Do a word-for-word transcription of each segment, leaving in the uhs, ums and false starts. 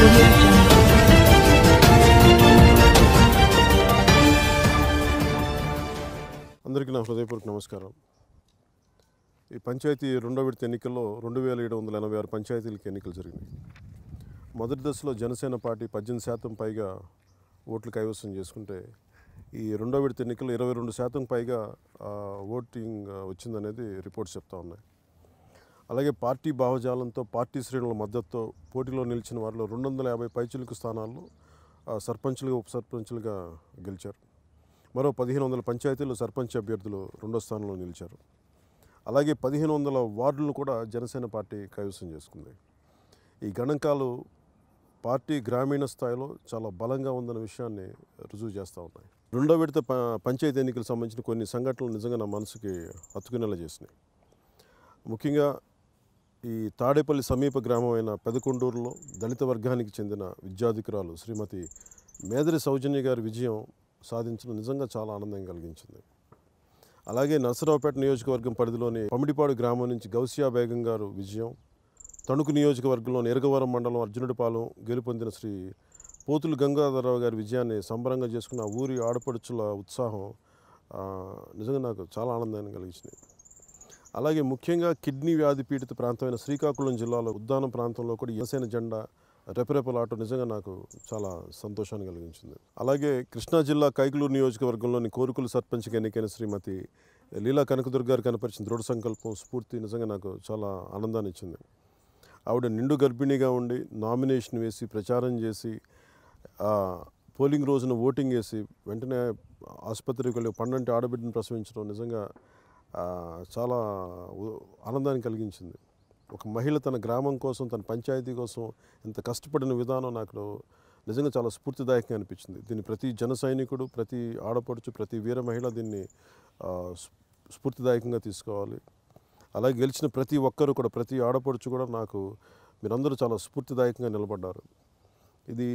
audio jungle. అందరికీ నా హృదయపూర్వక నమస్కారం. ఈ పంచాయతీ రెండో విడత ఎన్నికల్లో రెండు వేల ఏడు వందల ఎనభై ఆరు పంచాయతీలకు ఎన్నికలు జరిగినాయి. మొదటి దశలో జనసేన పార్టీ పద్దెనిమిది శాతం పైగా ఓట్లు కైవసం చేసుకుంటే ఈ రెండో విడత ఎన్నికల్లో ఇరవై రెండు శాతం పైగా ఓటింగ్ వచ్చిందనేది రిపోర్ట్స్ చెప్తా ఉన్నాయి. అలాగే పార్టీ భావజాలంతో పార్టీ శ్రేణుల మద్దతుతో పోటీలో నిలిచిన వారిలో రెండు వందల యాభై పైచిలుకు స్థానాల్లో సర్పంచులుగా ఉప సర్పంచులుగా గెలిచారు. మరో పదిహేను వందల పంచాయతీల్లో సర్పంచ్ అభ్యర్థులు రెండో స్థానంలో నిలిచారు. అలాగే పదిహేను వందల వార్డులను కూడా జనసేన పార్టీ కైవసం చేసుకుంది. ఈ గణాంకాలు పార్టీ గ్రామీణ స్థాయిలో చాలా బలంగా ఉందన్న విషయాన్ని రుజువు చేస్తూ ఉన్నాయి. రెండో విడత ప పంచాయతీ ఎన్నికలకు సంబంధించిన కొన్ని సంఘటనలు నిజంగా నా మనసుకి హత్తుకునేలా చేసినాయి. ముఖ్యంగా ఈ తాడేపల్లి సమీప గ్రామం అయిన పెదకొండూరులో దళిత వర్గానికి చెందిన విద్యాధికురాలు శ్రీమతి మేదరి సౌజన్య గారి విజయం సాధించడం నిజంగా చాలా ఆనందం కలిగించింది. అలాగే నర్సరావుపేట నియోజకవర్గం పరిధిలోని పమిడిపాడు గ్రామం నుంచి గౌసియా బేగం గారు విజయం, తణుకు నియోజకవర్గంలోని ఎరగవరం మండలం అర్జునుడిపాలెం గెలుపొందిన శ్రీ పోతులు గంగాధరరావు గారి విజయాన్ని సంబరంగా చేసుకున్న ఊరి ఆడపడుచుల ఉత్సాహం నిజంగా నాకు చాలా ఆనందాన్ని కలిగించినాయి. అలాగే ముఖ్యంగా కిడ్నీ వ్యాధి పీడిత ప్రాంతమైన శ్రీకాకుళం జిల్లాలో ఉద్దానం ప్రాంతంలో కూడా జనసేన జెండా రెపరెపలాట నిజంగా నాకు చాలా సంతోషాన్ని కలిగించింది. అలాగే కృష్ణా జిల్లా కైకలూరు నియోజకవర్గంలోని కోరుకులు సర్పంచ్గా ఎన్నికైన శ్రీమతి లీలా కనకదుర్గ గారు కనపరిచిన దృఢ సంకల్పం స్ఫూర్తి నిజంగా నాకు చాలా ఆనందాన్ని ఇచ్చింది. ఆవిడ నిండు గర్భిణిగా ఉండి నామినేషన్ వేసి ప్రచారం చేసి పోలింగ్ రోజున ఓటింగ్ వేసి వెంటనే ఆసుపత్రికి వెళ్ళి పన్నంటి ఆడబిడ్డను ప్రసవించడం నిజంగా చాలా ఆనందాన్ని కలిగించింది. ఒక మహిళ తన గ్రామం కోసం తన పంచాయతీ కోసం ఎంత కష్టపడిన విధానం నాకు నిజంగా చాలా స్ఫూర్తిదాయకంగా అనిపించింది. దీన్ని ప్రతి జన సైనికుడు, ప్రతి ఆడపడుచు, ప్రతి వీర మహిళ దీన్ని స్ఫూర్తిదాయకంగా తీసుకోవాలి. అలాగే గెలిచిన ప్రతి ఒక్కరు కూడా, ప్రతి ఆడపడుచు కూడా నాకు మీరందరూ చాలా స్ఫూర్తిదాయకంగా నిలబడ్డారు. ఇది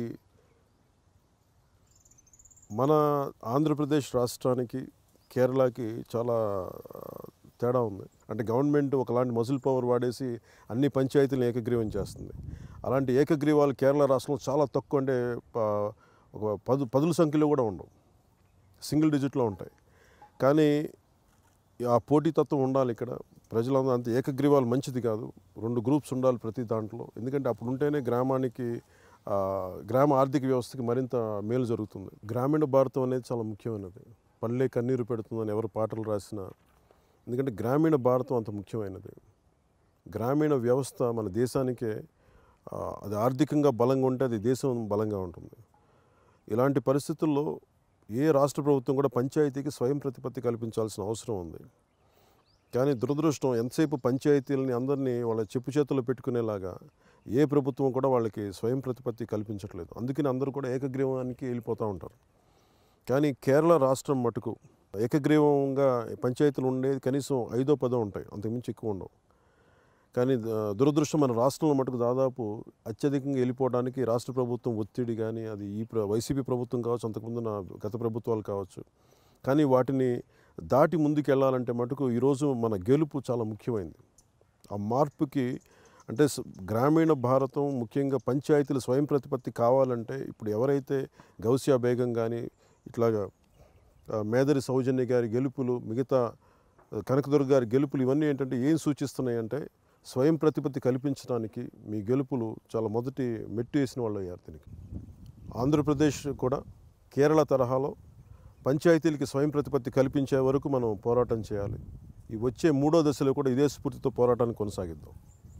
మన ఆంధ్రప్రదేశ్ రాష్ట్రానికి కేరళకి చాలా తేడా ఉంది. అంటే గవర్నమెంట్ ఒకలాంటి మజిల్ పవర్ వాడేసి అన్ని పంచాయతీలను ఏకగ్రీవం చేస్తుంది. అలాంటి ఏకగ్రీవాలు కేరళ రాష్ట్రంలో చాలా తక్కువ, అంటే ఒక పదు పదుల సంఖ్యలో కూడా ఉండవు, సింగిల్ డిజిట్లో ఉంటాయి. కానీ ఆ పోటీతత్వం ఉండాలి. ఇక్కడ ప్రజలందరూ అంత ఏకగ్రీవాలు మంచిది కాదు, రెండు గ్రూప్స్ ఉండాలి ప్రతి దాంట్లో. ఎందుకంటే అప్పుడు ఉంటేనే గ్రామానికి గ్రామ ఆర్థిక వ్యవస్థకి మరింత మేలు జరుగుతుంది. గ్రామీణ భారతం అనేది చాలా ముఖ్యమైనది. పల్లె కన్నీరు పెడుతుందని ఎవరు పాటలు రాసినా, ఎందుకంటే గ్రామీణ భారతం అంత ముఖ్యమైనది. గ్రామీణ వ్యవస్థ మన దేశానికే, అది ఆర్థికంగా బలంగా ఉంటే అది దేశం బలంగా ఉంటుంది. ఇలాంటి పరిస్థితుల్లో ఏ రాష్ట్ర ప్రభుత్వం కూడా పంచాయతీకి స్వయం ప్రతిపత్తి కల్పించాల్సిన అవసరం ఉంది. కానీ దురదృష్టం, ఎంతసేపు పంచాయతీలని అందరినీ వాళ్ళ చెప్పు చేతుల్లో పెట్టుకునేలాగా ఏ ప్రభుత్వం కూడా వాళ్ళకి స్వయం ప్రతిపత్తి కల్పించట్లేదు. అందుకని అందరూ కూడా ఏకగ్రీవానికి వెళ్ళిపోతూ ఉంటారు. కానీ కేరళ రాష్ట్రం మటుకు ఏకగ్రీవంగా పంచాయతీలు ఉండేది కనీసం ఐదో పదో ఉంటాయి, అంతకుమించి ఎక్కువ ఉండవు. కానీ దురదృష్టం మన రాష్ట్రంలో మటుకు దాదాపు అత్యధికంగా వెళ్ళిపోవడానికి రాష్ట్ర ప్రభుత్వం ఒత్తిడి, కానీ అది ఈ వైసీపీ ప్రభుత్వం కావచ్చు, అంతకుముందు నా గత ప్రభుత్వాలు కావచ్చు. కానీ వాటిని దాటి ముందుకు వెళ్ళాలంటే మటుకు ఈరోజు మన గెలుపు చాలా ముఖ్యమైనది. ఆ మార్పుకి అంటే గ్రామీణ భారతం, ముఖ్యంగా పంచాయతీలు స్వయం ప్రతిపత్తి కావాలంటే ఇప్పుడు ఎవరైతే గౌసియా బేగం కానీ ఇట్లాగా మేదరి సౌజన్య గారి గెలుపులు, మిగతా కనకదుర్గ గారి గెలుపులు, ఇవన్నీ ఏంటంటే ఏం సూచిస్తున్నాయి అంటే స్వయం ప్రతిపత్తి కల్పించడానికి మీ గెలుపులు చాలా మొదటి మెట్టు వేసిన వాళ్ళు అయ్యారు. దీనికి ఆంధ్రప్రదేశ్ కూడా కేరళ తరహాలో పంచాయతీలకి స్వయం ప్రతిపత్తి కల్పించే వరకు మనం పోరాటం చేయాలి. ఈ వచ్చే మూడో దశలో కూడా ఇదే స్ఫూర్తితో పోరాటాన్ని కొనసాగిద్దాం.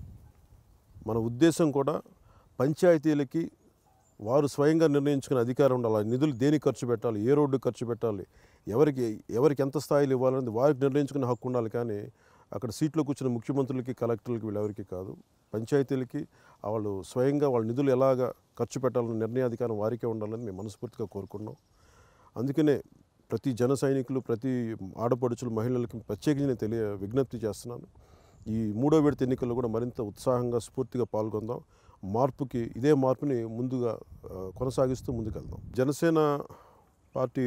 మన ఉద్దేశం కూడా పంచాయతీలకి వారు స్వయంగా నిర్ణయించుకునే అధికారం ఉండాలి. నిధులు దేనికి ఖర్చు పెట్టాలి, ఏ రోడ్డు ఖర్చు పెట్టాలి, ఎవరికి ఎవరికి ఎంత స్థాయిలు ఇవ్వాలనేది వారికి నిర్ణయించుకునే హక్కు ఉండాలి. కానీ అక్కడ సీట్లో కూర్చున్న ముఖ్యమంత్రులకి, కలెక్టర్లకి, వీళ్ళెవరికి కాదు. పంచాయతీలకి వాళ్ళు స్వయంగా వాళ్ళ నిధులు ఎలాగా ఖర్చు పెట్టాలని నిర్ణయాధికారం వారికే ఉండాలని మేము మనస్ఫూర్తిగా కోరుకున్నాం. అందుకనే ప్రతి జన సైనికులు, ప్రతి ఆడపడుచులు, మహిళలకి ప్రత్యేకించి తెలియ విజ్ఞప్తి చేస్తున్నాను. ఈ మూడో విడత ఎన్నికల్లో కూడా మరింత ఉత్సాహంగా, స్ఫూర్తిగా పాల్గొందాం. మార్పుకి ఇదే మార్పుని ముందుగా కొనసాగిస్తూ ముందుకెళ్దాం. జనసేన పార్టీ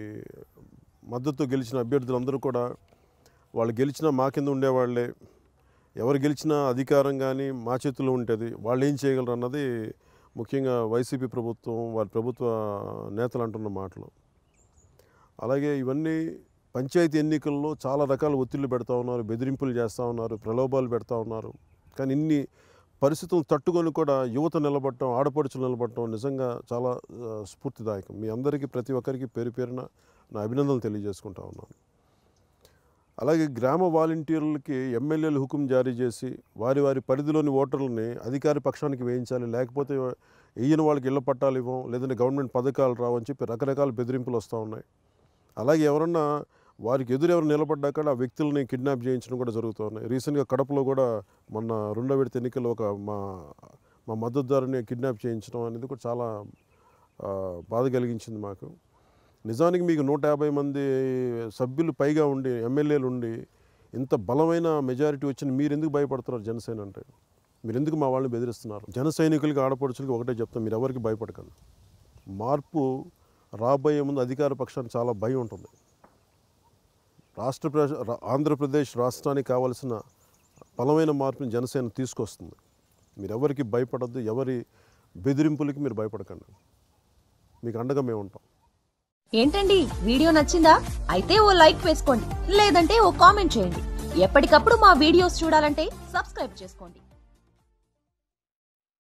మద్దతు గెలిచిన అభ్యర్థులందరూ కూడా వాళ్ళు గెలిచినా మా కింద ఉండేవాళ్లే, ఎవరు గెలిచినా అధికారం కానీ మా చేతుల్లో ఉంటుంది, వాళ్ళు ఏం చేయగలరు అన్నది ముఖ్యంగా వైసీపీ ప్రభుత్వం వారి ప్రభుత్వ నేతలు అంటున్న మాటలు. అలాగే ఇవన్నీ పంచాయతీ ఎన్నికల్లో చాలా రకాల ఒత్తిళ్లు పెడతా ఉన్నారు, బెదిరింపులు చేస్తూ ఉన్నారు, ప్రలోభాలు పెడతా ఉన్నారు. కానీ ఇన్ని పరిస్థితులను తట్టుకొని కూడా యువత నిలబడటం, ఆడపడుచులు నిలబడటం నిజంగా చాలా స్ఫూర్తిదాయకం. మీ అందరికీ ప్రతి ఒక్కరికి పేరు పేరున నా అభినందనలు తెలియజేసుకుంటా ఉన్నాను. అలాగే గ్రామ వాలంటీర్లకి ఎమ్మెల్యేలు హుకుం జారీ చేసి వారి వారి పరిధిలోని ఓటర్లని అధికార పక్షానికి వేయించాలి, లేకపోతే వెయ్యని వాళ్ళకి ఇళ్ల పట్టాలు ఇవ్వం, లేదంటే గవర్నమెంట్ పథకాలు రావని చెప్పి రకరకాల బెదిరింపులు వస్తూ ఉన్నాయి. అలాగే ఎవరన్నా వారికి ఎదురు ఎవరు నిలబడ్డాక ఆ వ్యక్తులని కిడ్నాప్ చేయించడం కూడా జరుగుతూ ఉన్నాయి. రీసెంట్గా కడపలో కూడా మొన్న రెండో విడత ఎన్నికల్లో ఒక మా మా మద్దతుదారుని కిడ్నాప్ చేయించడం అనేది కూడా చాలా బాధ కలిగించింది మాకు. నిజానికి మీకు నూట యాభై మంది సభ్యులు పైగా ఉండి, ఎమ్మెల్యేలు ఉండి, ఇంత బలమైన మెజారిటీ వచ్చిన మీరు ఎందుకు భయపడుతున్నారు? జనసేన అంటే మీరు ఎందుకు మా వాళ్ళని బెదిరిస్తున్నారు? జన సైనికులకి, ఆడపడుచులకి ఒకటే చెప్తాం, మీరు ఎవరికి భయపడకండి. మార్పు రాబోయే ముందు అధికార పక్షానికి చాలా భయం ఉంటుంది. రాష్ట్ర ఆంధ్రప్రదేశ్ రాష్ట్రానికి కావాల్సిన బలమైన మార్పుని జనసేన తీసుకొస్తుంది. మీరు ఎవరికి భయపడద్దు, ఎవరి బెదిరింపులకి మీరు భయపడకండి. మీకు అండగా మేము ఉంటాం. ఏంటండి, వీడియో నచ్చిందా? అయితే ఓ లైక్ వేసుకోండి, లేదంటే ఓ కామెంట్ చేయండి. ఎప్పటికప్పుడు మా వీడియోస్ చూడాలంటే సబ్స్క్రైబ్ చేసుకోండి.